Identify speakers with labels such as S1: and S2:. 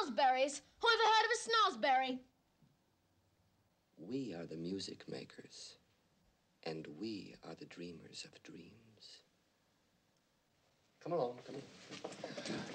S1: Snozzberries. Who ever heard of a Snozzberry?
S2: We are the music makers, and we are the dreamers of dreams. Come along, come on.